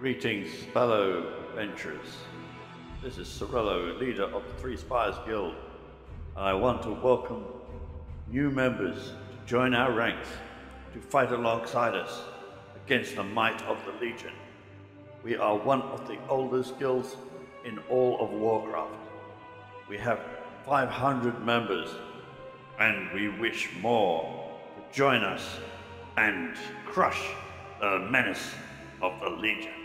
Greetings, fellow adventurers. This is Sorello, leader of the Three Spires Guild, and I want to welcome new members to join our ranks to fight alongside us against the might of the Legion. We are one of the oldest guilds in all of Warcraft. We have 500 members, and we wish more to join us and crush the menace of the Legion.